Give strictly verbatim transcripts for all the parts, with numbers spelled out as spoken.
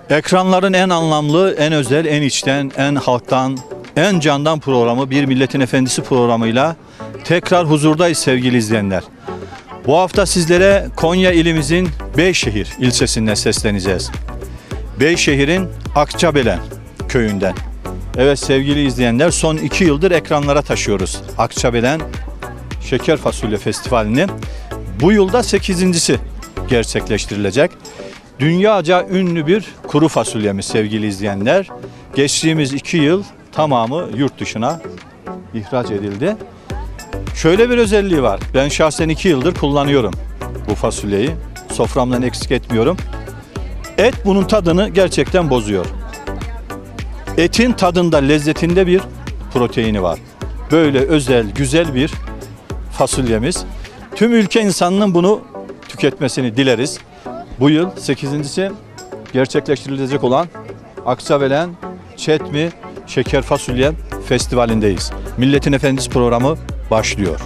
Ekranların en anlamlı, en özel, en içten, en halktan, en candan programı Bir Milletin Efendisi programıyla tekrar huzurdayız sevgili izleyenler. Bu hafta sizlere Konya ilimizin Beyşehir ilçesinden sesleneceğiz. Beyşehir'in Akçabelen köyünden. Evet sevgili izleyenler, son iki yıldır ekranlara taşıyoruz Akçabelen Şeker Fasulye Festivali'ni. Bu yılda sekizincisi gerçekleştirilecek. Dünyaca ünlü bir kuru fasulyemiz sevgili izleyenler. Geçtiğimiz iki yıl tamamı yurt dışına ihraç edildi. Şöyle bir özelliği var. Ben şahsen iki yıldır kullanıyorum bu fasulyeyi. Soframdan eksik etmiyorum. Et bunun tadını gerçekten bozuyor. Etin tadında, lezzetinde bir proteini var. Böyle özel, güzel bir fasulyemiz. Tüm ülke insanının bunu tüketmesini dileriz. Bu yıl sekizincisi gerçekleştirilecek olan Akçabelen Çetmi Şeker Fasulye Festivali'ndeyiz. Milletin Efendisi programı başlıyor.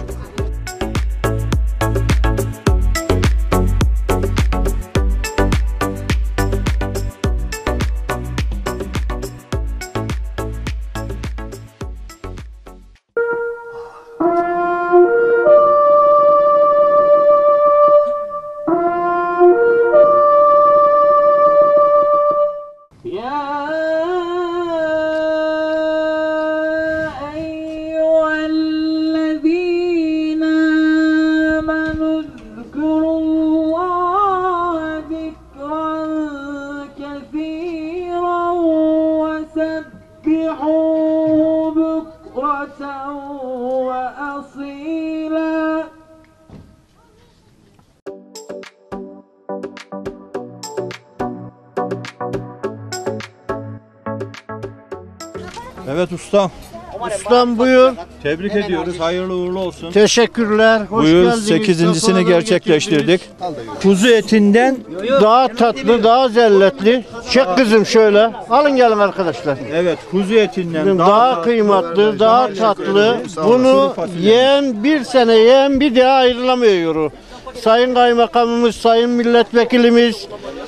Evet ustam. Ustam buyur. Tebrik ediyoruz. Hayırlı uğurlu olsun. Teşekkürler. Hoş Bu yıl geldiniz. sekizincisini gerçekleştirdik. Kuzu etinden Daha tatlı, daha zelletli. Çek kızım şöyle. Alın gelin arkadaşlar. evet kuzu etinden Daha, daha, kıymetli, daha tatlı. Bunu yiyen bir sene yiyen bir daha ayrılamıyor. Sayın Kaymakamımız, Sayın Milletvekilimiz,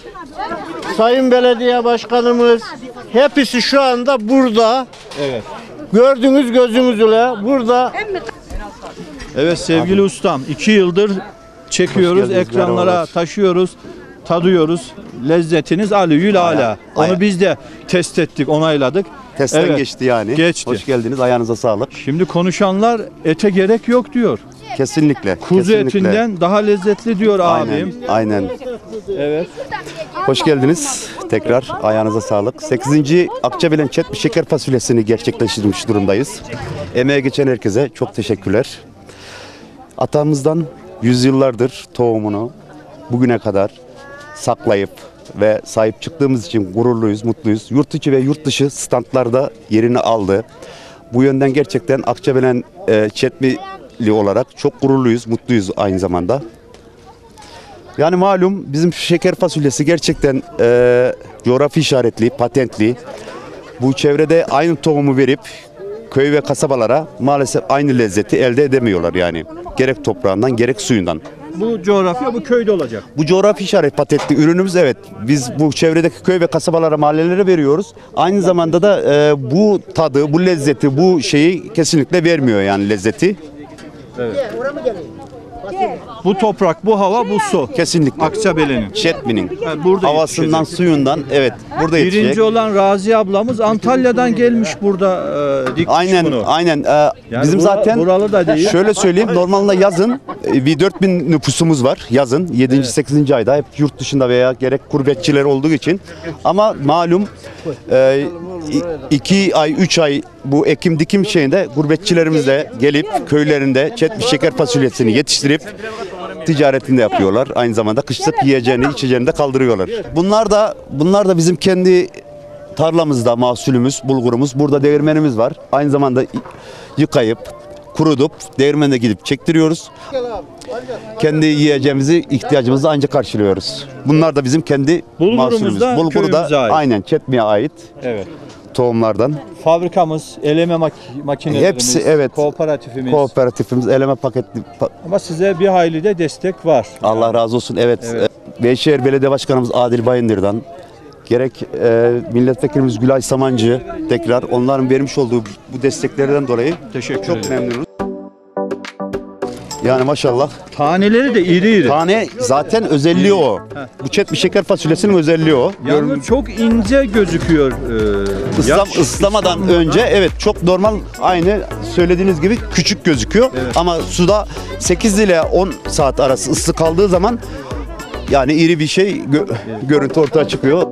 Sayın Belediye Başkanımız hepsi şu anda burada. Evet. Gördüğünüz gözümüzle burada. Evet sevgili ustam, iki yıldır çekiyoruz, ekranlara taşıyoruz, tadıyoruz. Lezzetiniz alüyül ala. Onu Aya. biz de test ettik, onayladık. Testten Evet, geçti yani. geçti. Hoş geldiniz. Ayağınıza sağlık. Şimdi konuşanlar ete gerek yok diyor. Kesinlikle. Kuzu kesinlikle. etinden daha lezzetli diyor abim. Aynen. Aynen. Evet. Hoş geldiniz. Tekrar ayağınıza sağlık. sekizinci Akçabelen Çetmi Şeker Fasulyesini gerçekleştirmiş durumdayız. Emeğe geçen herkese çok teşekkürler. Atamızdan yüzyıllardır tohumunu bugüne kadar saklayıp ve sahip çıktığımız için gururluyuz, mutluyuz. Yurt içi ve yurt dışı standlarda yerini aldı. Bu yönden gerçekten Akçabelen e, Çetmili olarak çok gururluyuz, mutluyuz aynı zamanda. Yani malum bizim şeker fasulyesi gerçekten e, coğrafi işaretli, patentli. Bu çevrede aynı tohumu verip köy ve kasabalara maalesef aynı lezzeti elde edemiyorlar yani. Gerek toprağından gerek suyundan. Bu coğrafya bu köyde olacak. Bu coğrafi işaret patentli ürünümüz, evet. Biz bu çevredeki köy ve kasabalara, mahallelere veriyoruz. Aynı zamanda da e, bu tadı, bu lezzeti, bu şeyi kesinlikle vermiyor yani lezzeti. Evet. Bu toprak, bu hava, bu su. Kesinlikle. Akçabelen'in. Çetmi'nin Yani burada havasından, yetişecek. suyundan, evet, burada yetişecek. Birinci olan Razi ablamız Antalya'dan gelmiş burada e, dikmiş Aynen, bunu. aynen. Ee, Yani bizim bura- zaten buralı da değil. şöyle söyleyeyim, normalde yazın e, bir dört bin nüfusumuz var yazın. yedinci sekizinci ayda hep yurt dışında veya gerek gurbetçiler olduğu için. Ama malum e, iki ay, üç ay bu ekim dikim şeyinde gurbetçilerimiz de gelip köylerinde Çetmi şeker fasulyesini yetiştirip ticaretini de yapıyorlar. Aynı zamanda kışlık yiyeceğini, içeceğini de kaldırıyorlar. Bunlar da bunlar da bizim kendi tarlamızda mahsulümüz, bulgurumuz. Burada değirmenimiz var. Aynı zamanda yıkayıp, kurutup değirmene gidip çektiriyoruz. Kendi yiyeceğimizi, ihtiyacımızı ancak karşılıyoruz. Bunlar da bizim kendi Bulgurumuz mahsulümüz. da Bulgur köyümüze da ait. aynen Çetmi'ye ait Evet. tohumlardan. Fabrikamız, eleme mak makinelerimiz, Hepsi, evet. kooperatifimiz. Kooperatifimiz, eleme paketli. pa- Ama size bir hayli de destek var. Allah razı olsun. Evet. Evet. Beyşehir Belediye Başkanımız Adil Bayındır'dan, gerek e, milletvekilimiz Gülay Samancı tekrar onların vermiş olduğu bu desteklerden dolayı Teşekkür çok ederim. memnunuz. Yani maşallah. Taneleri de iri iri. Tane zaten özelliği o. Bu çetmiş şeker fasulyesinin özelliği o. Yalnız çok ince gözüküyor. Ee, Islam, yaş- ıslamadan ıslanmadan. önce evet çok normal, aynı söylediğiniz gibi küçük gözüküyor. Evet. Ama suda sekiz ile on saat arası ısı kaldığı zaman yani iri bir şey gö- görüntü ortaya çıkıyor.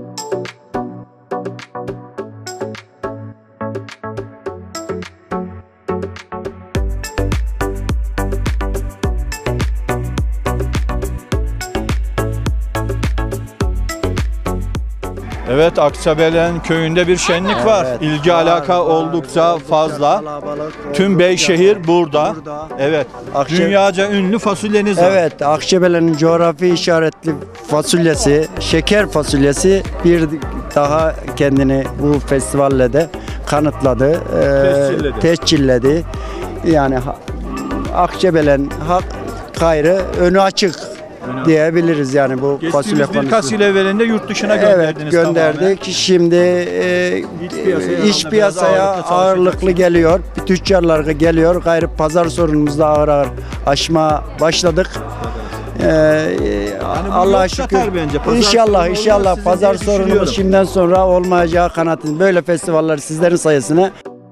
Evet, Akçabelen köyünde bir şenlik var. Evet, İlgi var, alaka var. oldukça fazla. Kalabalık, Tüm oldukça Beyşehir burada. burada. Evet. Akşe- Dünyaca ünlü fasulyeniz var. Evet, Akçebele'nin coğrafi işaretli fasulyesi, şeker fasulyesi bir daha kendini bu festivalle de kanıtladı, e, Tescilledi. tescilledi. Yani ha- Akçebelen hak gayrı önü açık diyebiliriz yani bu fasulye Geçtiğimiz birkaç konusu. yıl evvelinde yurt dışına Evet, gönderdiniz gönderdik. Şimdi e, İç piyasaya iç biraz piyasaya ağırlıklı ağırlıklı geliyor. Tüccarlar geliyor. Gayrı pazar sorunumuzu da ağır ağır aşma başladık. Ee, bu Allah'a yol şükür. satar bence. Pazar İnşallah sorunu inşallah olmaz sizin pazar diye düşünüyorum. sorunumuz şimdiden sonra olmayacağı kanaatindeyim. Böyle festivaller sizlerin sayesinde.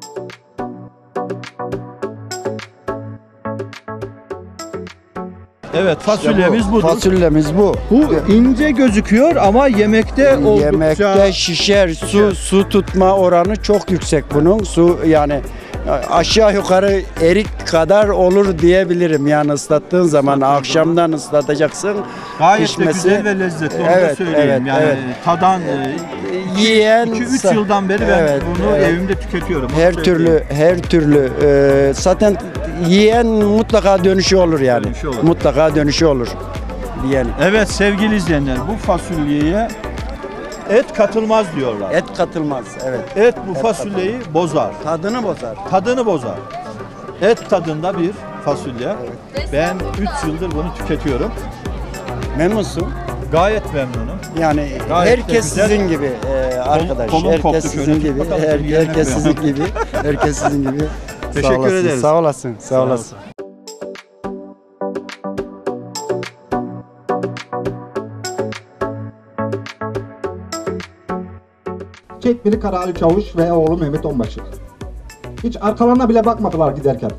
Evet, fasulyemiz budur. Fasulyemiz bu. Bu ince gözüküyor ama yemekte oldukça... Yemekte şişer, su su tutma oranı çok yüksek bunun. Su yani aşağı yukarı erik kadar olur diyebilirim. Yani ıslattığın zaman akşamdan ıslatacaksın. Gayet pişmesi- de güzel ve lezzetli, onu da Evet, söyleyeyim. evet, yani evet. tadan e, Yiyen iki üç yıldan beri ben Evet, bunu evet. evimde tüketiyorum. Onu Her söyleyeyim. türlü her türlü e, zaten yiyen mutlaka dönüşü olur yani. Dönüşü olur. Mutlaka dönüşü olur diyelim. Evet sevgili izleyenler, bu fasulyeye et katılmaz diyorlar. Et katılmaz. Evet. Et bu fasulyeyi bozar. Tadını bozar. Tadını bozar. Et tadında bir fasulye. Ben üç yıldır bunu tüketiyorum. Memnunsun. Gayet memnunum. Yani Gayet de herkes güzel. sizin gibi e, arkadaş. kolum koptu herkes şöyle. sizin gibi. Bakalım Her, bir yerine herkes sizin koyalım. gibi. Herkes sizin gibi. Teşekkür Sağ olasın, ederiz. Sağ olasın. Sağ, Sağ olasın. Çetmeli Karali Çavuş ve oğlu Mehmet Onbaşı. Hiç arkalarına bile bakmadılar giderken.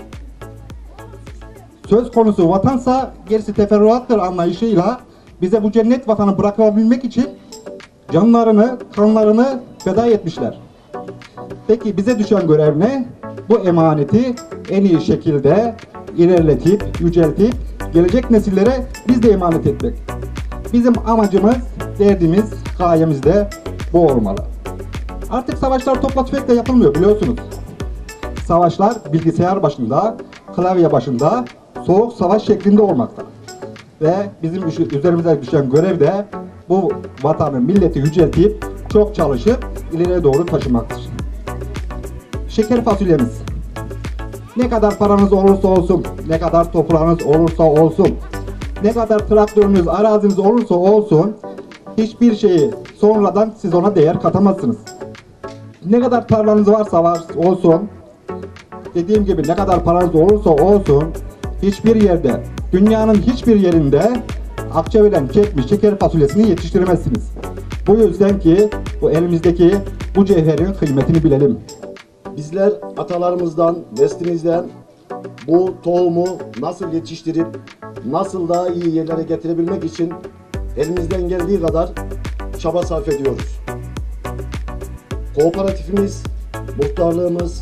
Söz konusu vatansa gerisi teferruattır anlayışıyla bize bu cennet vatanı bırakabilmek için canlarını, kanlarını feda etmişler. Peki bize düşen görev ne? Bu emaneti en iyi şekilde ilerletip, yüceltip gelecek nesillere biz de emanet etmek. Bizim amacımız, derdimiz, gayemiz de bu olmalı. Artık savaşlar topla tüfekle yapılmıyor biliyorsunuz. Savaşlar bilgisayar başında, klavye başında, soğuk savaş şeklinde olmakta. Ve bizim üzerimize düşen görev de bu vatanı, milleti yüceltip, çok çalışıp ileriye doğru taşımaktır. Şeker fasulyemiz. Ne kadar paranız olursa olsun, ne kadar toprağınız olursa olsun, ne kadar traktörünüz, araziniz olursa olsun, hiçbir şeyi sonradan siz ona değer katamazsınız. Ne kadar tarlanız varsa var olsun, dediğim gibi ne kadar paranız olursa olsun, hiçbir yerde, dünyanın hiçbir yerinde Akçabelen çekmiş şeker fasulyesini yetiştiremezsiniz. Bu yüzden ki bu elimizdeki bu cevherin kıymetini bilelim. Bizler atalarımızdan, neslimizden bu tohumu nasıl yetiştirip nasıl daha iyi yerlere getirebilmek için elimizden geldiği kadar çaba sarf ediyoruz. Kooperatifimiz, muhtarlığımız,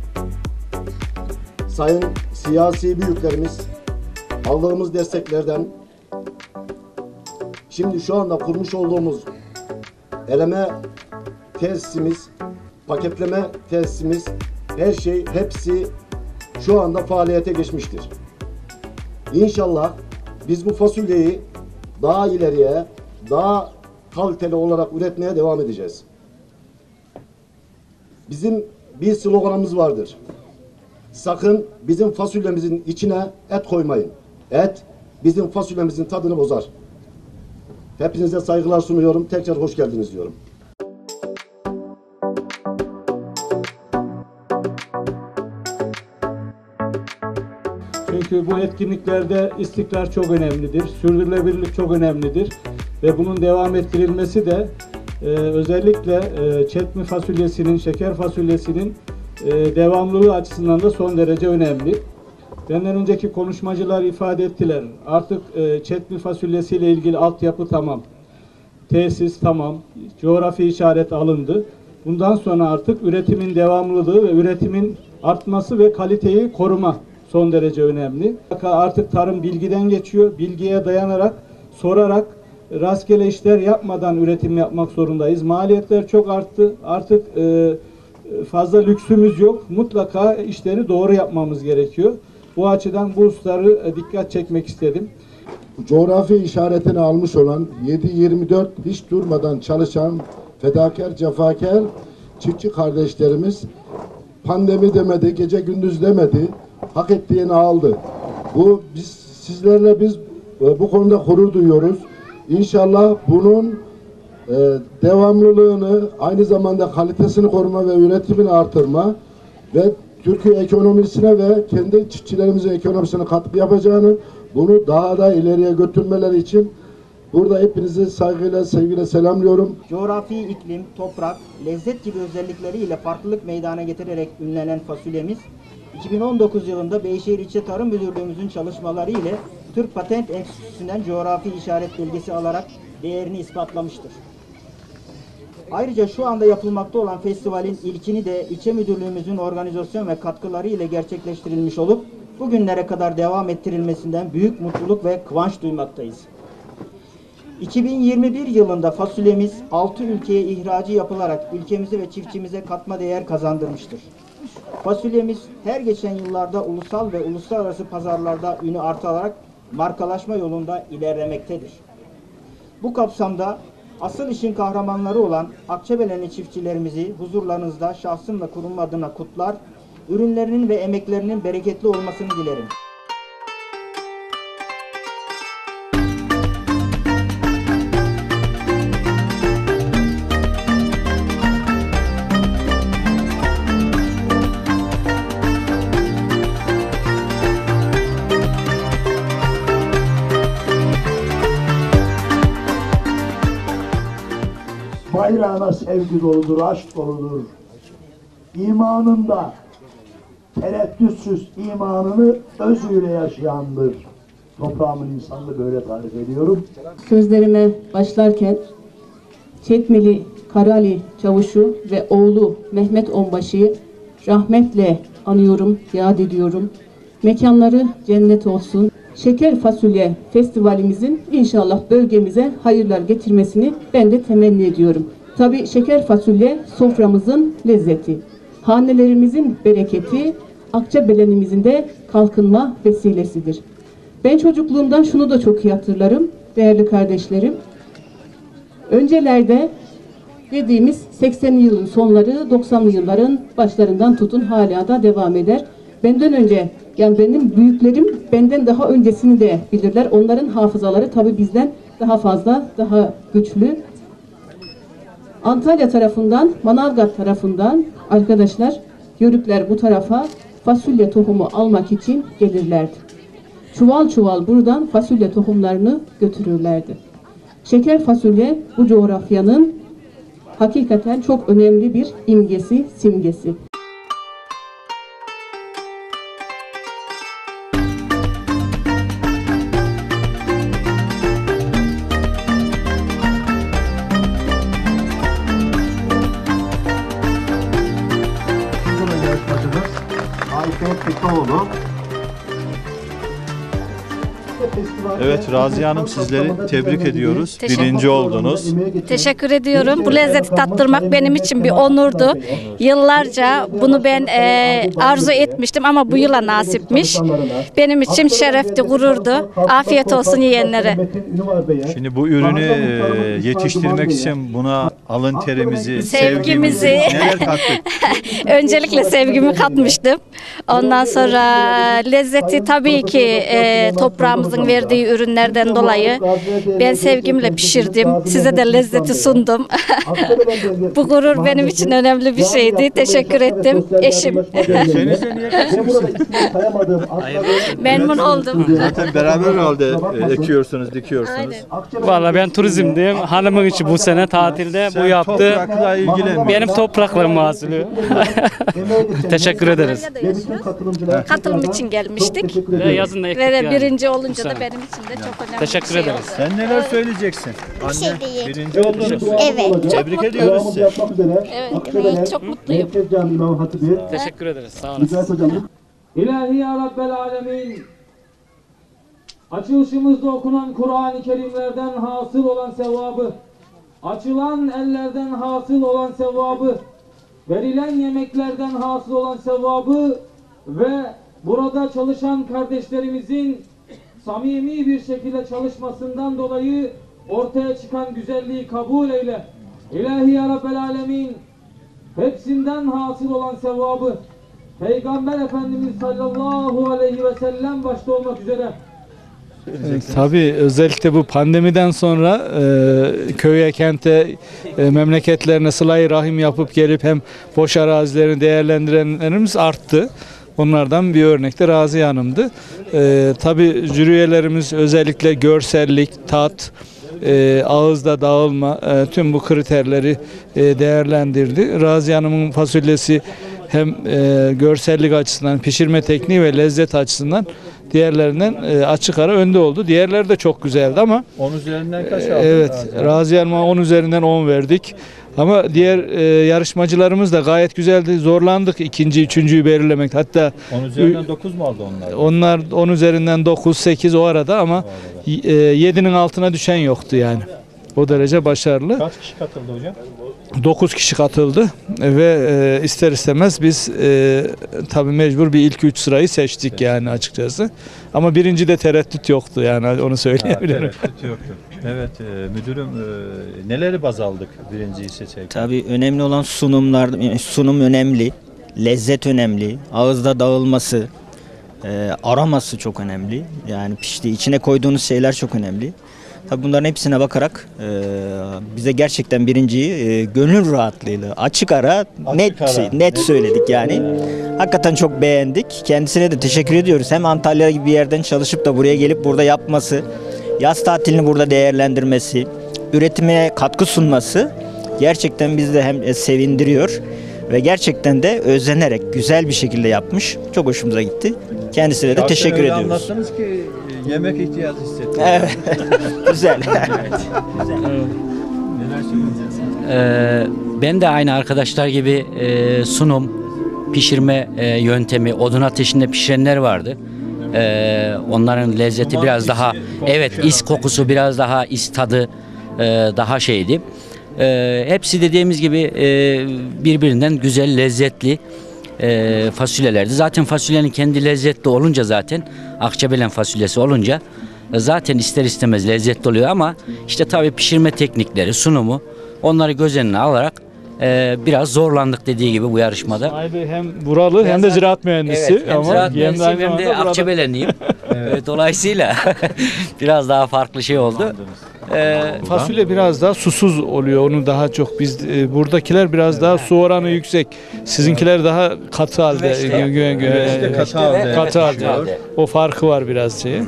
sayın siyasi büyüklerimiz aldığımız desteklerden şimdi şu anda kurmuş olduğumuz eleme tesisimiz, paketleme tesisimiz, her şey hepsi şu anda faaliyete geçmiştir. İnşallah biz bu fasulyeyi daha ileriye, daha kaliteli olarak üretmeye devam edeceğiz. Bizim bir sloganımız vardır. Sakın bizim fasulyemizin içine et koymayın. Et bizim fasulyemizin tadını bozar. Hepinize saygılar sunuyorum. Tekrar hoş geldiniz diyorum. Çünkü bu etkinliklerde istikrar çok önemlidir, sürdürülebilirlik çok önemlidir ve bunun devam ettirilmesi de e, özellikle e, çetmi fasulyesinin, şeker fasulyesinin e, devamlılığı açısından da son derece önemli. Benden önceki konuşmacılar ifade ettiler. Artık e, çetmi fasulyesiyle ilgili altyapı tamam, tesis tamam, coğrafi işaret alındı. Bundan sonra artık üretimin devamlılığı ve üretimin artması ve kaliteyi koruma son derece önemli. Artık tarım bilgiden geçiyor. Bilgiye dayanarak, sorarak, rastgele işler yapmadan üretim yapmak zorundayız. Maliyetler çok arttı. Artık e, fazla lüksümüz yok. Mutlaka işleri doğru yapmamız gerekiyor. Bu açıdan bu hususları dikkat çekmek istedim. Coğrafi işaretini almış olan yedi yirmi dört hiç durmadan çalışan fedakar, cefakar çiftçi kardeşlerimiz pandemi demedi, gece gündüz demedi, hak ettiğini aldı. Bu biz sizlerle biz bu konuda gurur duyuyoruz. İnşallah bunun e, devamlılığını, aynı zamanda kalitesini koruma ve üretimini artırma ve Türkiye ekonomisine ve kendi çiftçilerimizin ekonomisine katkı yapacağını, bunu daha da ileriye götürmeleri için burada hepinizi saygıyla, sevgiyle selamlıyorum. Coğrafi iklim, toprak, lezzet gibi özellikleriyle farklılık meydana getirerek ünlenen fasulyemiz, iki bin on dokuz yılında Beyşehir İlçe Tarım Müdürlüğümüzün çalışmaları ile Türk Patent Enstitüsü'nden coğrafi işaret belgesi alarak değerini ispatlamıştır. Ayrıca şu anda yapılmakta olan festivalin ilkini de ilçe müdürlüğümüzün organizasyon ve katkıları ile gerçekleştirilmiş olup bugünlere kadar devam ettirilmesinden büyük mutluluk ve kıvanç duymaktayız. iki bin yirmi bir yılında fasulyemiz altı ülkeye ihracı yapılarak ülkemize ve çiftçimize katma değer kazandırmıştır. Fasulyemiz her geçen yıllarda ulusal ve uluslararası pazarlarda ünü artarak markalaşma yolunda ilerlemektedir. Bu kapsamda asıl işin kahramanları olan Akçabelenli çiftçilerimizi huzurlarınızda şahsım ve kurum adına kutlar, ürünlerinin ve emeklerinin bereketli olmasını dilerim. Bayrağına sevgi doludur, aşk doludur. İmanında tereddütsüz imanını özüyle yaşayandır. Toprağımın insanını böyle tarif ediyorum. Sözlerime başlarken Çetmeli Karali Çavuşu ve oğlu Mehmet Onbaşı'yı rahmetle anıyorum, yad ediyorum. Mekanları cennet olsun. Şeker Fasulye Festivalimizin inşallah bölgemize hayırlar getirmesini ben de temenni ediyorum. Tabii şeker fasulye soframızın lezzeti, hanelerimizin bereketi, Akçabelenimizin de kalkınma vesilesidir. Ben çocukluğumdan şunu da çok iyi hatırlarım değerli kardeşlerim. Öncelerde dediğimiz seksenli yılın sonları, doksanlı yılların başlarından tutun hala da devam eder. Benden önce, yani benim büyüklerim benden daha öncesini de bilirler. Onların hafızaları tabii bizden daha fazla, daha güçlü. Antalya tarafından, Manavgat tarafından arkadaşlar, Yörükler bu tarafa fasulye tohumu almak için gelirlerdi. Çuval çuval buradan fasulye tohumlarını götürürlerdi. Şeker fasulye bu coğrafyanın hakikaten çok önemli bir imgesi, simgesi. Evet, Raziye Hanım, sizleri tebrik ediyoruz. Teşekkür Birinci oldunuz. Teşekkür ediyorum. Bu lezzeti tattırmak benim için bir onurdu. Yıllarca bunu ben e, arzu etmiştim ama bu yıla nasipmiş. Benim için şerefti, gururdu. Afiyet olsun yiyenlere. Şimdi bu ürünü e, yetiştirmek için buna alın terimizi, Sevgimizi. sevgimizi neler kattık? Öncelikle sevgimi katmıştım. Ondan sonra lezzeti tabii ki e, toprağımızın Vatandaşımızın verdiği ürünlerden dolayı ben sevgimle pişirdim. Size de lezzeti sundum. Bu gurur benim için önemli bir şeydi. Teşekkür ettim. Eşim. Memnun oldum. Zaten beraber herhalde e, ekiyorsunuz, dikiyorsunuz. Vallahi ben turizmdeyim. Hanımın için bu sene tatilde Sen bu yaptı. toprakla ilgilen. Benim toprakla mahsulü. Teşekkür ederiz. Katılım için gelmiştik. Ve yazın da ektik Ve yani. birinci olunca Bu da sene. benim için de çok önemli Teşekkür bir şey ederiz. oldu. Sen neler söyleyeceksin? Bir şey değil. Birinci oldunuz. Evet. Tebrik ediyoruz sizi. Evet, evet, çok mutluyum. Teşekkür ederiz. Sağ olun. İlahi ya Rabbel Alemin, açılışımızda okunan Kur'an-ı Kerimlerden hasıl olan sevabı, açılan ellerden hasıl olan sevabı, verilen yemeklerden hasıl olan sevabı ve burada çalışan kardeşlerimizin samimi bir şekilde çalışmasından dolayı ortaya çıkan güzelliği kabul eyle. İlahi ya Rabbel Alemin, hepsinden hasıl olan sevabı Peygamber Efendimiz sallallahu aleyhi ve sellem başta olmak üzere Tabii özellikle bu pandemiden sonra e, köye, kente, e, memleketlerine sıla-i rahim yapıp gelip hem boş arazilerini değerlendirenlerimiz arttı. Onlardan bir örnek de Raziye Hanım'dı. E, tabii jüri üyelerimiz özellikle görsellik, tat, e, ağızda dağılma e, tüm bu kriterleri e, değerlendirdi. Raziye Hanım'ın fasulyesi hem e, görsellik açısından, pişirme tekniği ve lezzet açısından diğerlerinden e, açık ara önde oldu. Diğerleri de çok güzeldi ama on üzerinden kaç aldın? evet, Raziye Hanım'a on üzerinden on verdik. Ama diğer e, yarışmacılarımız da gayet güzeldi. Zorlandık ikinci, üçüncüyü belirlemek. Hatta on üzerinden dokuz mu aldı onlar? onlar on üzerinden dokuz, sekiz o arada ama e, yedinin altına düşen yoktu yani. O derece başarılı. Kaç kişi katıldı hocam? dokuz kişi katıldı ve e, ister istemez biz e, tabii mecbur bir ilk üç sırayı seçtik yani açıkçası. Ama birinci de tereddüt yoktu yani onu söyleyebilirim. Ha, tereddüt yoktu. Evet e, müdürüm e, neleri baz aldık birinciyi seçerken? Tabii önemli olan sunumlar, sunum önemli, lezzet önemli, ağızda dağılması, e, aroması çok önemli. Yani pişti, içine koyduğunuz şeyler çok önemli. Tabii bunların hepsine bakarak e, bize gerçekten birinciyi e, gönül rahatlığıyla açık ara Açık net ara. şey, net söyledik yani. Hakikaten çok beğendik. Kendisine de teşekkür ediyoruz. Hem Antalya gibi bir yerden çalışıp da buraya gelip burada yapması, yaz tatilini burada değerlendirmesi, üretime katkı sunması gerçekten bizi de hem sevindiriyor ve gerçekten de özenerek güzel bir şekilde yapmış. Çok hoşumuza gitti. Kendisine de Zaten teşekkür öyle ediyoruz. anlattınız ki e, yemek ihtiyacı hissettim. Evet. Güzel. Neler söyleyeceksiniz? Ee, ben de aynı arkadaşlar gibi e, sunum, pişirme e, yöntemi, odun ateşinde pişirenler vardı. Ee, onların lezzeti Duman biraz isi, daha, kokusu evet is herhalde. kokusu biraz daha, is tadı e, daha şeydi. E, hepsi dediğimiz gibi e, birbirinden güzel, lezzetli e, fasulyelerdi. Zaten fasulyenin kendi lezzetli olunca zaten, Akçabelen fasulyesi olunca e, zaten ister istemez lezzetli oluyor ama işte tabii pişirme teknikleri, sunumu onları göz önüne alarak e, biraz zorlandık dediği gibi bu yarışmada. Sahibi hem buralı hem de ziraat mühendisi Evet, hem ama ziraat hem de mühendisiyim aynı hem de zamanda burada- Akçabelenliyim. Evet, dolayısıyla biraz daha farklı şey oldu. Ee, Fasulye biraz daha susuz oluyor. Onu daha çok biz e, buradakiler biraz daha su oranı yüksek. Sizinkiler daha katı halde. Güveçte. gö- gö- gö- Güveçte katı halde. Katı halde. Katı. O farkı var biraz şeye.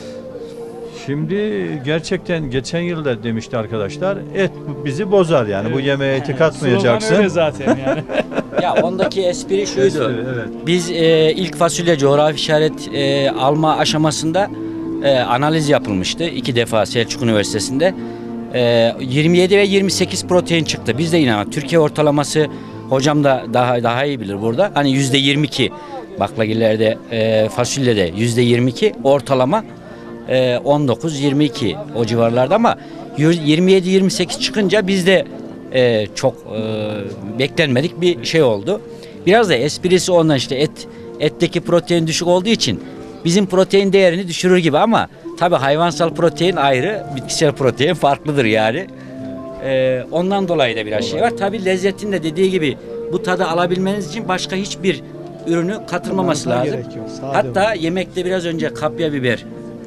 Şimdi gerçekten geçen yılda demişti arkadaşlar et bizi bozar yani bu yemeğe eti katmayacaksın. Slogan öyle zaten yani. Ya ondaki espri şuydu. Espri, evet. Biz e, ilk fasulye coğrafi işaret e, alma aşamasında e, analiz yapılmıştı. iki defa Selçuk Üniversitesi'nde. E, yirmi yedi ve yirmi sekiz protein çıktı. Biz de inanın Türkiye ortalaması hocam da daha daha iyi bilir burada. Hani yüzde yirmi iki baklagillerde e, fasulyede yüzde yirmi iki ortalama e, on dokuz yirmi iki o civarlarda ama yirmi yedi yirmi sekiz çıkınca bizde e, çok e, beklenmedik bir şey oldu. Biraz da esprisi ondan işte et etteki protein düşük olduğu için bizim protein değerini düşürür gibi ama tabii hayvansal protein ayrı, bitkisel protein farklıdır yani. E, ondan dolayı da biraz şey var. Tabii lezzetin de dediği gibi bu tadı alabilmeniz için başka hiçbir ürünü katılmaması lazım. Hatta yemekte biraz önce kapya biber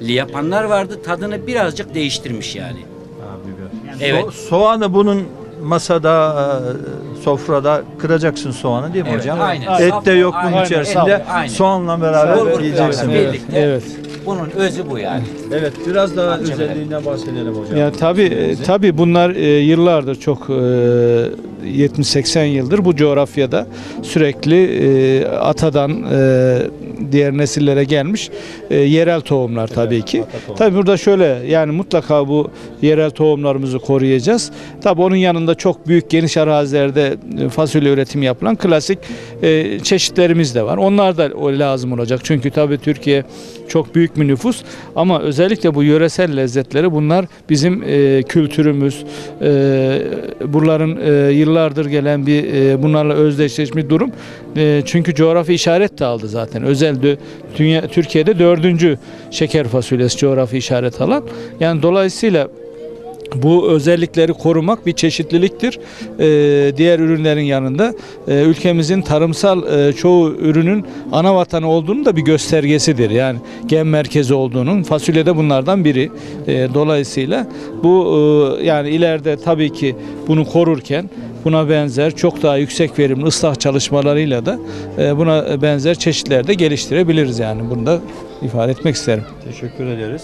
yapanlar vardı. Tadını birazcık değiştirmiş yani. Evet. So- soğanı bunun masada, e, sofrada kıracaksın soğanı değil mi Evet, hocam? aynen. Et de yok bunun Aynen, içerisinde. evet, aynen. Soğanla beraber Bulgur yiyeceksin. pilavıyla birlikte. Evet. Bunun özü bu yani. Evet, biraz daha özelliğinden bahsedelim hocam. Ya tabii tabii bunlar e, yıllardır çok e, yetmiş seksen yıldır bu coğrafyada sürekli e, atadan e, diğer nesillere gelmiş e, yerel tohumlar tabii ki. Tabii burada şöyle yani mutlaka bu yerel tohumlarımızı koruyacağız. Tabii onun yanında çok büyük geniş arazilerde e, fasulye üretimi yapılan klasik e, çeşitlerimiz de var. Onlar da o lazım olacak. Çünkü tabii Türkiye çok büyük bir nüfus ama özellikle bu yöresel lezzetleri bunlar bizim e, kültürümüz, e, bunların e, yıllardır gelen bir e, bunlarla özdeşleşmiş durum. E, çünkü coğrafi işaret de aldı zaten. Özel dö- dünya, Türkiye'de dördüncü şeker fasulyesi coğrafi işaret alan. Yani dolayısıyla bu özellikleri korumak bir çeşitliliktir. Ee, diğer ürünlerin yanında e, ülkemizin tarımsal e, çoğu ürünün ana vatanı olduğunu da bir göstergesidir. Yani gen merkezi olduğunun fasulye de bunlardan biri. E, dolayısıyla bu e, yani ileride tabii ki bunu korurken buna benzer çok daha yüksek verimli ıslah çalışmalarıyla da e, buna benzer çeşitler de geliştirebiliriz yani. Bunu da ifade etmek isterim. Teşekkür ederiz.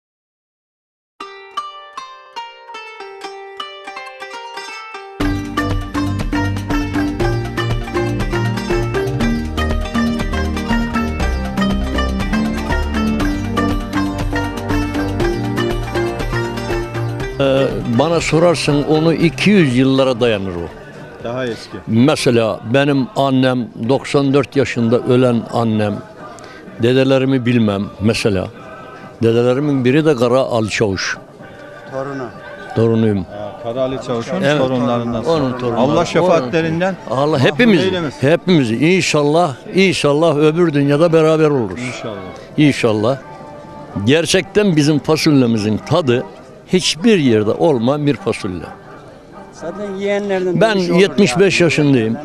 Bana sorarsın onu iki yüz yıllara dayanır o. Daha eski. Mesela benim annem doksan dört yaşında ölen annem, dedelerimi bilmem mesela. Dedelerimin biri de Kara Ali Çavuş. Torunu. Torunuyum. Kara Ali Çavuş'un Evet. torunlarından. Onun torunları. Allah şefaatlerinden Allah mahrum hepimiz, eylemesin. hepimizi inşallah, inşallah öbür dünyada beraber oluruz. İnşallah. İnşallah. Gerçekten bizim fasulyemizin tadı hiçbir yerde olmayan bir fasulye. Zaten yiyenlerden Ben yetmiş beş yaşındayım.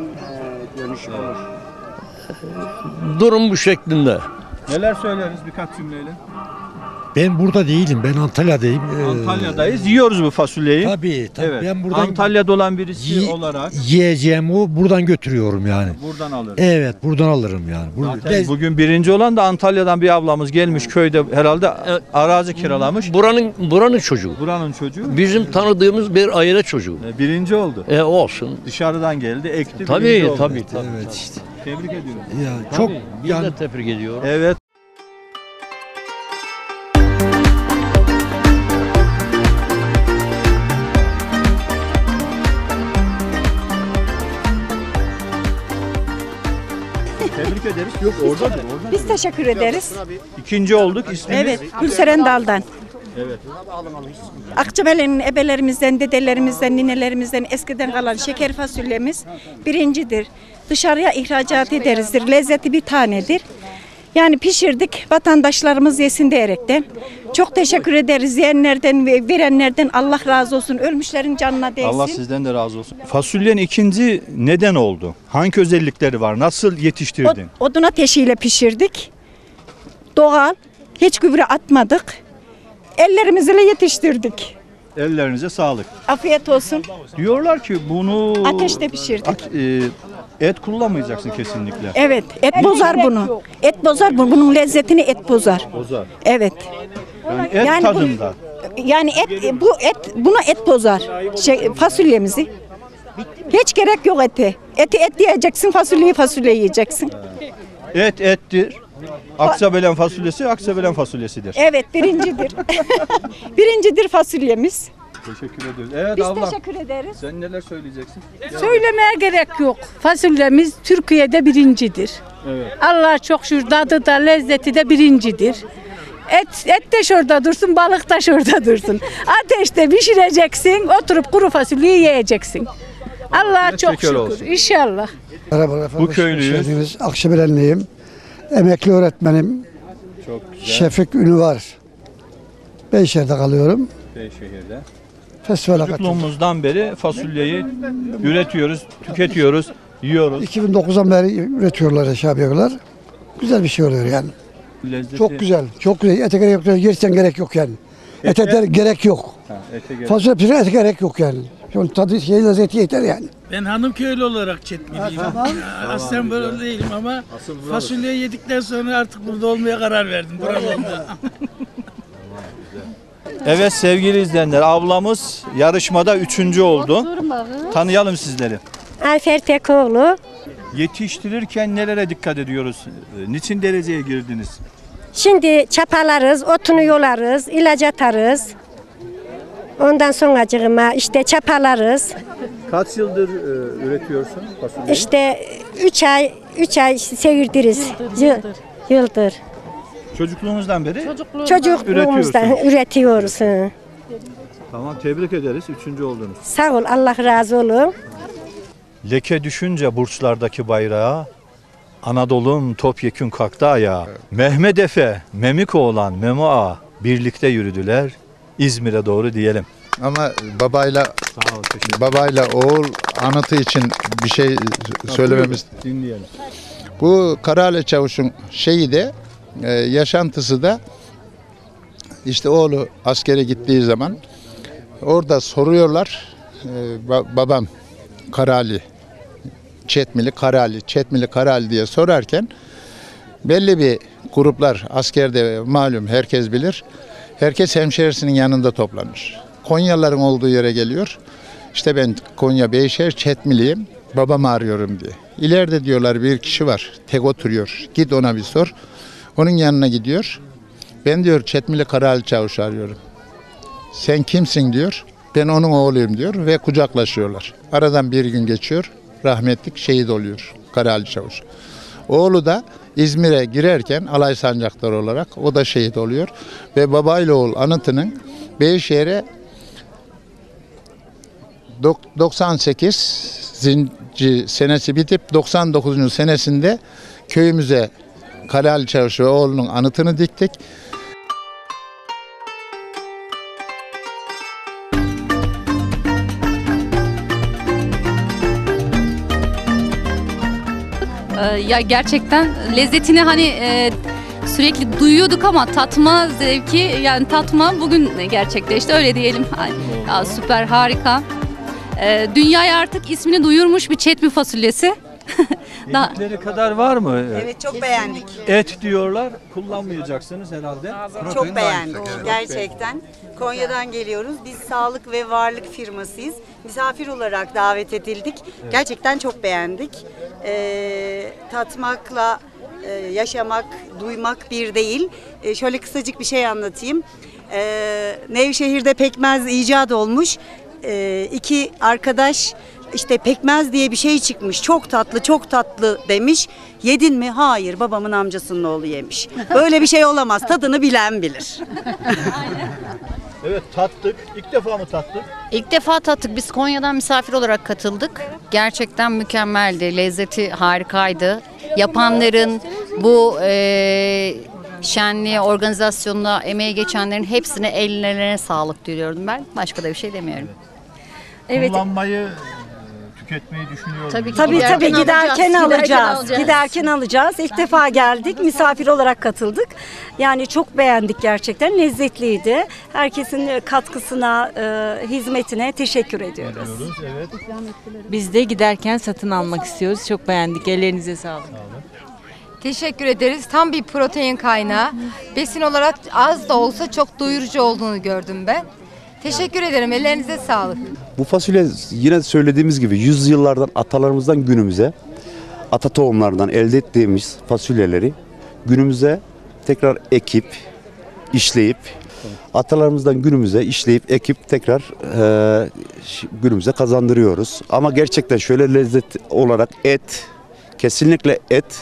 Durum bu şeklinde. Neler söyleriz birkaç cümleyle? Ben burada değilim. Ben Antalya'dayım. Ee, Antalya'dayız. Yiyoruz bu fasulyeyi. Tabii, tabii. Evet. Ben buradan Antalya'da olan birisi Yi- olarak yiyeceğim o. Buradan götürüyorum yani. buradan alırız. Evet, buradan alırım yani. Bur- Zaten Ben- bugün birinci olan da Antalya'dan bir ablamız gelmiş köyde herhalde arazi kiralamış. Buranın buranın çocuğu. Buranın çocuğu. Bizim tanıdığımız bir aile çocuğu. E, Birinci oldu. E olsun. Dışarıdan geldi, ekti. birinci Tabii oldu. tabii tabii. Evet işte. Tebrik ediyorum. Ya Tabii, çok biz yani de tebrik ediyorum. Evet. Tebrik ederiz. Yok oradadır. Orada. Biz teşekkür ederiz. İkinci olduk. İsmimiz? Evet, Gülseren Dal'dan. Evet. Akçabelen'in ebelerimizden, dedelerimizden, ninelerimizden eskiden kalan şeker fasulyemiz birincidir. Dışarıya ihracat ederizdir. Lezzeti bir tanedir. Yani pişirdik, vatandaşlarımız yesin diyerekten. Çok teşekkür ederiz yiyenlerden ve verenlerden. Allah razı olsun. Ölmüşlerin canına değsin. Allah sizden de razı olsun. Fasulyenin ikinci neden oldu? Hangi özellikleri var? Nasıl yetiştirdin? O- odun ateşiyle pişirdik. Doğal, hiç gübre atmadık. Ellerimizle yetiştirdik. Ellerinize sağlık. Afiyet olsun. Diyorlar ki bunu Ateşte pişirdik. At- e, et kullanmayacaksın kesinlikle. Evet, et bozar bunu. Et bozar bunu. Bunun lezzetini et bozar. Bozar. Evet. Yani et Yani bu- tadında. Yani et bu et bunu et bozar. Şey, fasulyemizi. Hiç gerek yok ete. Eti et yiyeceksin, fasulyeyi fasulye yiyeceksin. Et ettir. Aksabelen fasulyesi aksabelen fasulyesidir. Evet, birincidir. Birincidir fasulyemiz. Teşekkür ediyoruz. Evet Biz abla. teşekkür ederiz. Sen neler söyleyeceksin? Söylemeye gerek yok. Fasulyemiz Türkiye'de birincidir. Evet. Allah'a çok şükür tadı da lezzeti de birincidir. Et, et de şurada dursun, balık da şurada dursun. Ateşte pişireceksin, oturup kuru fasulyeyi yiyeceksin. Allah'a çok şeker şükür. olsun. İnşallah. Merhabalar efendim. Bu köylüyüz. Hoş geldiniz. Akşebelenliyim. Emekli öğretmenim. Çok güzel. Şefik Ünü var. Beyşehir'de kalıyorum. Beyşehir'de. Festivale katıldım. Çocukluğumuzdan beri fasulyeyi üretiyoruz, tüketiyoruz, yiyoruz. iki bin dokuzdan beri üretiyorlar, yaşa yapıyorlar. Güzel bir şey oluyor yani. Lezzeti... Çok güzel. Çok güzel. Ete gerek yok. Gerçekten gerek yok yani. Ete, ete gerek yok. Ha, ete gerek. Fasulye pişirene ete gerek yok yani. Şu tadı şey lezzeti yeter yani. Ben hanım köylü olarak Çetmeliyim. Tamam. Aslen böyle değilim ama fasulye yedikten sonra artık burada olmaya karar verdim buralarda. Evet sevgili izleyenler, ablamız yarışmada üçüncü oldu. Tanıyalım sizleri. Ayfer Tekoğlu. Yetiştirirken nelere dikkat ediyoruz? Niçin dereceye girdiniz? Şimdi çapalarız, otunu yolarız, ilaç atarız. Ondan sonracığıma işte çapalarız. Kaç yıldır e, üretiyorsun fasulyeyi? İşte üç ay üç ay sevirdiriz. Yıldır. Yıldır. Çocukluğunuzdan beri Çocukluğumuzdan üretiyorsunuz. üretiyoruz. Hı. Tamam, tebrik ederiz. Üçüncü oldunuz. Sağ ol, Allah razı olsun. Leke düşünce burçlardaki bayrağa, Anadolu'm topyekün kalktı ayağa. Mehmet Efe, Memikoğlan, Memo Ağa birlikte yürüdüler İzmir'e doğru diyelim. Ama babayla Sağ ol, babayla oğul anıtı için bir şey söylememiz. Dinleyelim. Bu Karaali Çavuş'un şeyi de e, yaşantısı da işte oğlu askere gittiği zaman orada soruyorlar e, ba- babam Karaali Çetmili Karaali Çetmili Karaali diye sorarken belli bir gruplar askerde malum herkes bilir. Herkes hemşerisinin yanında toplanır. Konyalıların olduğu yere geliyor. İşte ben Konya Beyşehir Çetmiliyim. Babamı arıyorum diye. İleride diyorlar bir kişi var. Tek oturuyor. Git ona bir sor. Onun yanına gidiyor. Ben diyor Çetmili Karaali Çavuş arıyorum. Sen kimsin diyor. Ben onun oğluyum diyor ve kucaklaşıyorlar. Aradan bir gün geçiyor. Rahmetlik şehit oluyor Karaali Çavuş. Oğlu da İzmir'e girerken alay sancaktarı olarak o da şehit oluyor. Ve babayla oğul anıtının Beyşehir'e doksan sekizinci senesi bitip doksan dokuzuncu senesinde köyümüze Karaali Çavuş ve oğlunun anıtını diktik. Ya gerçekten lezzetini hani e, sürekli duyuyorduk ama tatma zevki yani tatma bugün gerçekleşti öyle diyelim. Ay, ya süper harika. E, dünyaya artık ismini duyurmuş bir çetmi fasulyesi. Yedikleri kadar var mı? Evet çok beğendik. Et diyorlar, kullanmayacaksınız herhalde. Çok beğendik gerçekten. Konya'dan geliyoruz. Biz sağlık ve varlık firmasıyız. Misafir olarak davet edildik. Gerçekten çok beğendik. Ee, tatmakla e, yaşamak, duymak bir değil. E, şöyle kısacık bir şey anlatayım. Ee, Nevşehir'de pekmez icat olmuş. Ee, iki arkadaş işte pekmez diye bir şey çıkmış. Çok tatlı, çok tatlı demiş. Yedin mi? Hayır. Babamın amcasının oğlu yemiş. Böyle bir şey olamaz. Tadını bilen bilir. Evet tattık. İlk defa mı tattık? İlk defa tattık. Biz Konya'dan misafir olarak katıldık. Gerçekten mükemmeldi. Lezzeti harikaydı. Yapanların bu e, şenliğe, organizasyonuna emeği geçenlerin hepsine ellerine sağlık diliyorum ben. Başka da bir şey demiyorum. Evet. Kullanmayı, tüketmeyi düşünüyorum. Tabii tabii, tabii giderken alacağız. Giderken alacağız. Giderken alacağız. İlk defa geldik. Misafir olarak katıldık. Yani çok beğendik gerçekten. Lezzetliydi. Herkesin katkısına, e, hizmetine teşekkür ediyoruz. Evet. Biz de giderken satın almak istiyoruz. Çok beğendik. Ellerinize sağlık. Teşekkür ederiz. Tam bir protein kaynağı. Besin olarak az da olsa çok doyurucu olduğunu gördüm ben. Teşekkür ederim. Ellerinize sağlık. Bu fasulye yine söylediğimiz gibi yüzyıllardan atalarımızdan günümüze ata tohumlarından elde ettiğimiz fasulyeleri günümüze tekrar ekip, işleyip atalarımızdan günümüze işleyip ekip tekrar e, günümüze kazandırıyoruz. Ama gerçekten şöyle lezzet olarak et, kesinlikle et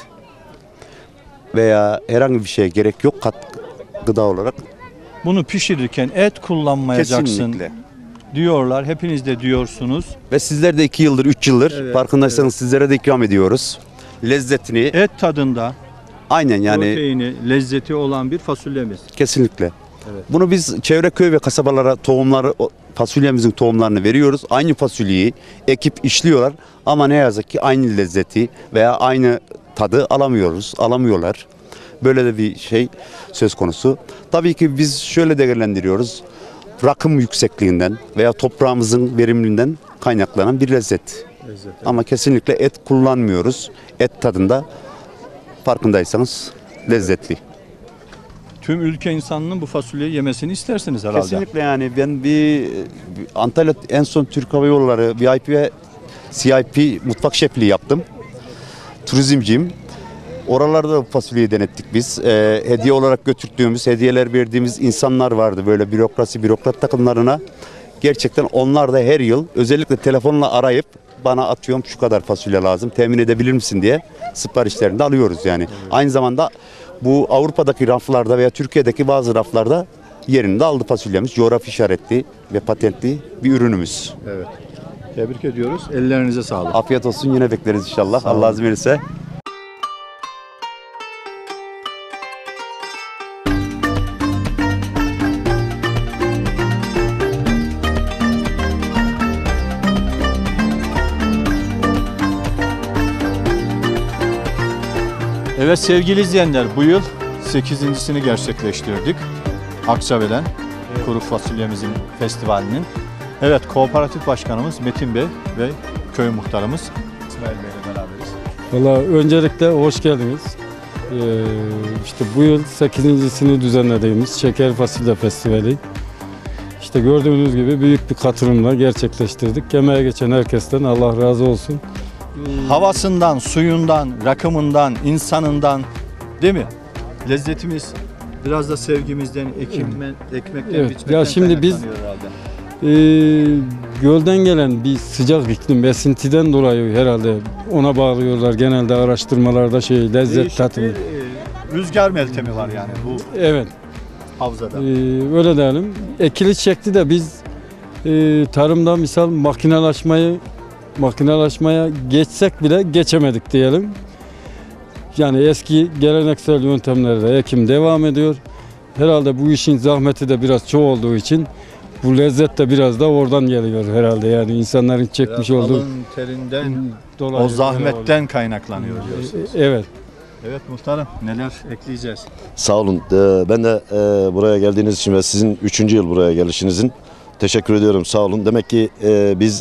veya herhangi bir şeye gerek yok kat, gıda olarak. Bunu pişirirken et kullanmayacaksın Kesinlikle. diyorlar. Hepiniz de diyorsunuz. Ve sizler de iki yıldır, üç yıldır Evet, farkındaysanız evet. sizlere de ikram ediyoruz. Lezzetini. Et tadında. Aynen yani. Proteini, lezzeti olan bir fasulyemiz. Kesinlikle. Evet. Bunu biz çevre köy ve kasabalara tohumları, fasulyemizin tohumlarını veriyoruz. Aynı fasulyeyi ekip işliyorlar ama ne yazık ki aynı lezzeti veya aynı tadı alamıyoruz, alamıyorlar. Böyle de bir şey söz konusu. Tabii ki biz şöyle değerlendiriyoruz. Rakım yüksekliğinden veya toprağımızın verimliliğinden kaynaklanan bir lezzet. Lezzet. Ama kesinlikle et kullanmıyoruz. Et tadında farkındaysanız lezzetli. Tüm ülke insanının bu fasulyeyi yemesini istersiniz herhalde. Kesinlikle yani ben bir, bir Antalya en son Türk Hava Yolları V I P ve C I P mutfak şefliği yaptım. Turizmciyim. Oralarda da fasulyeyi denettik biz. Ee, hediye olarak götürdüğümüz, hediyeler verdiğimiz insanlar vardı böyle bürokrasi, bürokrat takımlarına. Gerçekten onlar da her yıl özellikle telefonla arayıp bana atıyorum şu kadar fasulye lazım, temin edebilir misin diye siparişlerini de alıyoruz yani. Evet. Aynı zamanda bu Avrupa'daki raflarda veya Türkiye'deki bazı raflarda yerini de aldı fasulyemiz. Coğrafi işaretli ve patentli bir ürünümüz. Evet. Tebrik ediyoruz. Ellerinize sağlık. Afiyet olsun. Yine bekleriz inşallah. Allah izin verirse. Evet sevgili izleyenler, bu yıl sekizincisini gerçekleştirdik. Akçavelen kuru fasulyemizin festivalinin. Evet, Kooperatif Başkanımız Metin Bey ve köy muhtarımız İsmail Bey ile beraberiz. Valla öncelikle hoş geldiniz. Ee, işte bu yıl sekizincisini düzenlediğimiz Şeker Fasulye Festivali. İşte gördüğünüz gibi büyük bir katılımla gerçekleştirdik. Emeğe geçen herkesten Allah razı olsun. Havasından, suyundan, rakımından, insanından, değil mi? Lezzetimiz biraz da sevgimizden, ekimden, ekmekten, Evet. biçmekten Ya şimdi biz e, gölden gelen bir sıcak iklim, esintiden dolayı herhalde ona bağlıyorlar genelde araştırmalarda şey lezzet Değişik tatımı. bir, e, rüzgar meltemi var yani bu Evet. havzada. Ee, öyle diyelim. Ekiliş şekli de biz e, tarımda misal makinalaşmayı makinalaşmaya geçsek bile geçemedik diyelim. Yani eski geleneksel yöntemlerde ekim devam ediyor. Herhalde bu işin zahmeti de biraz çoğu olduğu için bu lezzet de biraz da oradan geliyor herhalde. Yani insanların çekmiş Biraz olduğu alın terinden, dolayı o zahmetten kaynaklanıyor diyorsunuz. Evet. Evet muhtarım, neler ekleyeceğiz? Sağ olun. Ee, Ben de e, buraya geldiğiniz için ve sizin üçüncü yıl buraya gelişinizin teşekkür ediyorum. Sağ olun. Demek ki e, biz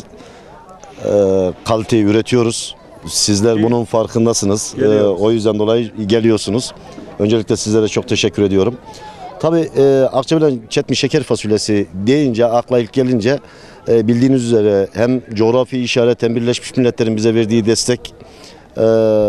e, kaliteyi üretiyoruz. Sizler bunun farkındasınız. E, o yüzden dolayı geliyorsunuz. Öncelikle sizlere çok teşekkür ediyorum. Tabii e, Akçabelen Çetmi şeker fasulyesi deyince akla ilk gelince e, bildiğiniz üzere hem coğrafi işaret hem Birleşmiş Milletler'in bize verdiği destek e,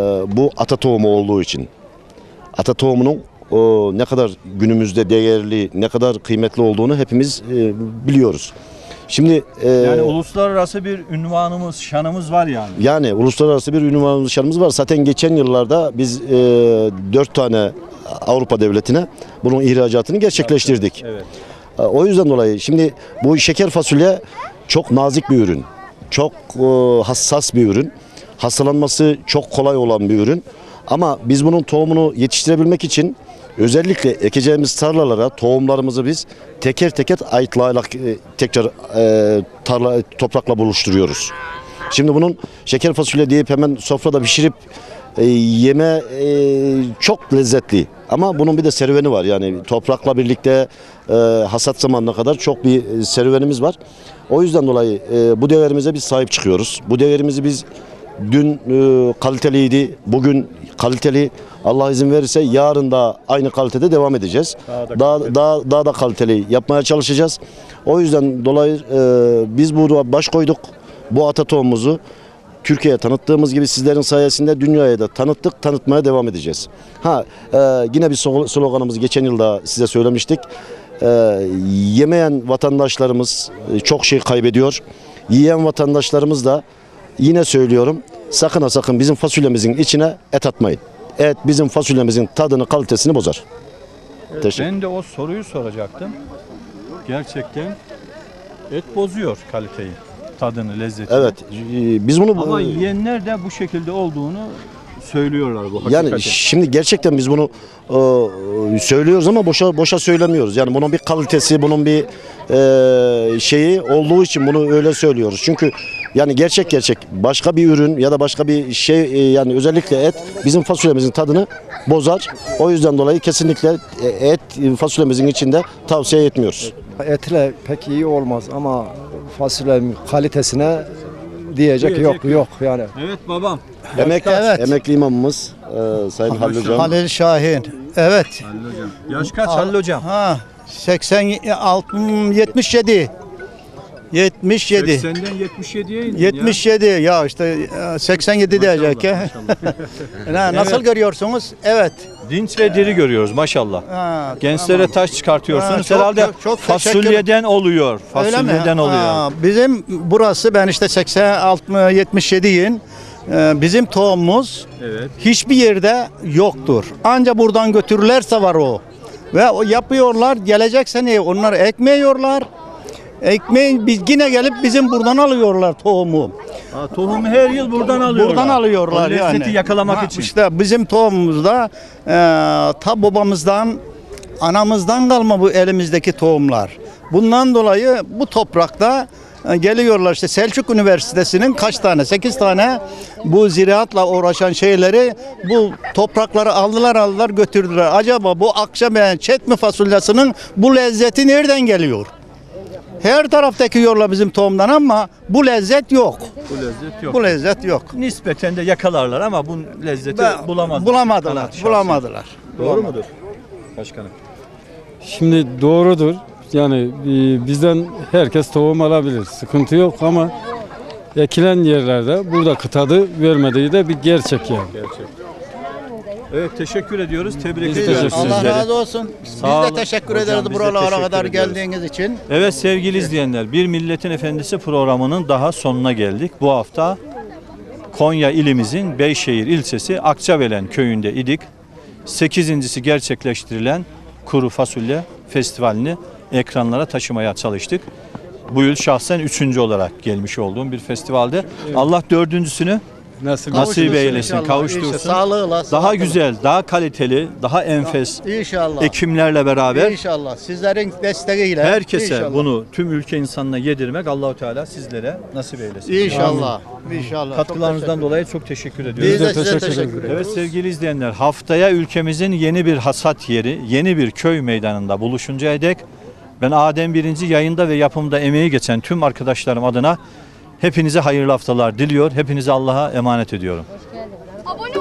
bu ata tohumu olduğu için. Ata tohumunun o ne kadar günümüzde değerli, ne kadar kıymetli olduğunu hepimiz e, biliyoruz. Şimdi e, Yani uluslararası bir ünvanımız, şanımız var yani. yani uluslararası bir ünvanımız, şanımız var. Zaten geçen yıllarda biz e, dört tane Avrupa devletine bunun ihracatını gerçekleştirdik. Evet. E, o yüzden dolayı şimdi bu şeker fasulye çok nazik bir ürün. Çok e, hassas bir ürün. Hastalanması çok kolay olan bir ürün. Ama biz bunun tohumunu yetiştirebilmek için özellikle ekeceğimiz tarlalara tohumlarımızı biz teker teker ayıtlayarak e, tekrar e, tarla toprakla buluşturuyoruz. Şimdi bunun şeker fasulye deyip hemen sofrada pişirip e, yeme e, çok lezzetli. Ama bunun bir de serüveni var. Yani toprakla birlikte e, hasat zamanına kadar çok bir serüvenimiz var. O yüzden dolayı e, bu değerimize biz sahip çıkıyoruz. Bu değerimizi biz dün e, kaliteliydi, bugün kaliteli. Allah izin verirse yarın da aynı kalitede devam edeceğiz. Daha da daha, daha, daha da kaliteli yapmaya çalışacağız. O yüzden dolayı e, biz burada baş koyduk. Bu ata tohumumuzu Türkiye'ye tanıttığımız gibi sizlerin sayesinde dünyaya da tanıttık, tanıtmaya devam edeceğiz. Ha e, yine bir sloganımızı geçen yılda size söylemiştik. E, yemeyen vatandaşlarımız e, çok şey kaybediyor. Yiyen vatandaşlarımız da yine söylüyorum, sakın ha sakın bizim fasulyemizin içine et atmayın. Et bizim fasulyemizin tadını, kalitesini bozar. Evet, ben de o soruyu soracaktım. Gerçekten et bozuyor kaliteyi, tadını, lezzetini. Evet, biz bunu... Ama yiyenler de bu şekilde olduğunu söylüyorlar bu hakikaten. Yani şimdi gerçekten biz bunu e, söylüyoruz ama boşa boşa söylemiyoruz. Yani bunun bir kalitesi, bunun bir e, şeyi olduğu için bunu öyle söylüyoruz. Çünkü Yani gerçek gerçek başka bir ürün ya da başka bir şey e, yani özellikle et bizim fasulyemizin tadını bozar. O yüzden dolayı kesinlikle e, et e, fasulyemizin içinde tavsiye etmiyoruz. Etle pek iyi olmaz ama fasulyenin kalitesine diyecek, Diyecek yok yok. yok yani. Evet babam. Emekli, Evet. emekli imamımız e, Sayın Halil Hocam. Halil Şahin. Evet. Halil hocam. Yaş kaç Halil hocam? Ha, seksen altı yetmiş yedi. yetmiş yedi. seksenden yetmiş yediye indin yetmiş yedi ya işte e, seksen yedi diyecek ya. Ha, Nasıl Evet. görüyorsunuz? Evet. Dinç ve diri görüyoruz maşallah. Ha, Gençlere tamam. taş çıkartıyorsunuz. Ha, çok- Herhalde çok- çok teşekkür- fasulyeden oluyor. Öyle mi? Fasulyeden oluyor. Ha, bizim burası ben işte seksen altı yetmiş yediyim. Ee, bizim tohumumuz Evet. hiçbir yerde yoktur. Ancak buradan götürürlerse var o. Ve o yapıyorlar. Gelecek sene onlar ekmiyorlar. Ekmeği biz yine gelip bizim buradan alıyorlar tohumu. Ha, tohumu her yıl buradan alıyorlar. Buradan alıyorlar O lezzeti yani. yakalamak Ha, için. İşte bizim tohumumuzda e, ta babamızdan, anamızdan kalma bu elimizdeki tohumlar. Bundan dolayı bu toprakta e, geliyorlar işte Selçuk Üniversitesi'nin kaç tane, sekiz tane bu ziraatla uğraşan şeyleri bu toprakları aldılar aldılar götürdüler. Acaba bu akşamleyin çetmi fasulyasının bu lezzeti nereden geliyor? Her tarafta ekiyorlar bizim tohumdan ama bu lezzet yok. Bu lezzet yok. Bu lezzet yok. Nispeten de yakalarlar ama bu lezzeti Ben- bulamazlar. bulamadılar, Kanat şahsen. bulamadılar. Doğru mudur? Başkanım. Şimdi doğrudur. Yani e, bizden herkes tohum alabilir. Sıkıntı yok ama ekilen yerlerde burada kıtadı vermediği de bir gerçek yani. Gerçek. Evet teşekkür ediyoruz. Tebrik Biz ediyoruz teşekkür Allah sizleri. razı olsun. Sağ Biz olun. de teşekkür Hocam, ederiz biz de buralara teşekkür kadar ediyoruz. geldiğiniz için. Evet sevgili izleyenler, Bir Milletin Efendisi programının daha sonuna geldik. Bu hafta Konya ilimizin Beyşehir ilçesi Akçabelen köyünde idik. sekizincisi gerçekleştirilen Kuru Fasulye Festivali'ni ekranlara taşımaya çalıştık. Bu yıl şahsen üçüncü olarak gelmiş olduğum bir festivalde. Allah dördüncüsünü Nasip, nasip eylesin, inşallah. kavuştursun. İnşallah. Sağlıkla, Daha sağlıkla. güzel, daha kaliteli, daha enfes İnşallah. ekimlerle beraber İnşallah. Sizlerin desteğiyle. herkese İnşallah. bunu tüm ülke insanına yedirmek Allahu Teala sizlere nasip eylesin. İnşallah. İnşallah. Katkılarınızdan dolayı çok teşekkür ediyoruz. Biz de size teşekkür ederiz. Evet sevgili izleyenler, haftaya ülkemizin yeni bir hasat yeri, yeni bir köy meydanında buluşuncaya dek ben Adem Birinci yayında ve yapımda emeği geçen tüm arkadaşlarım adına hepinize hayırlı haftalar diliyor. Hepinizi Allah'a emanet ediyorum.